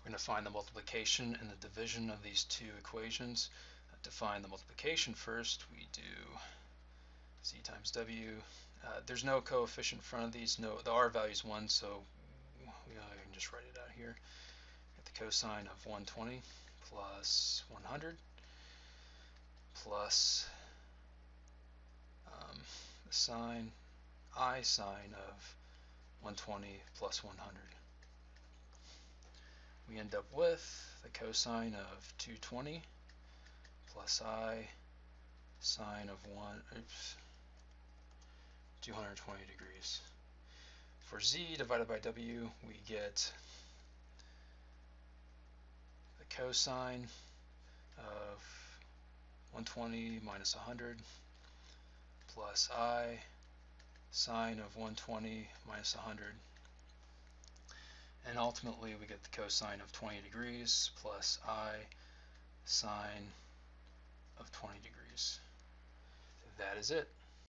We're going to find the multiplication and the division of these two equations. To find the multiplication first, we do z times w. There's no coefficient in front of these. No, the r value is 1, so we can just write it out here. Get the cosine of 120 plus 100 plus the sine, I sine of 120 plus 100. We end up with the cosine of 220 plus I sine of 220 degrees. For z divided by w, we get the cosine of 120 minus 100 plus I sine of 120 minus 100. And ultimately we get the cosine of 20 degrees plus I sine of 20 degrees. That is it.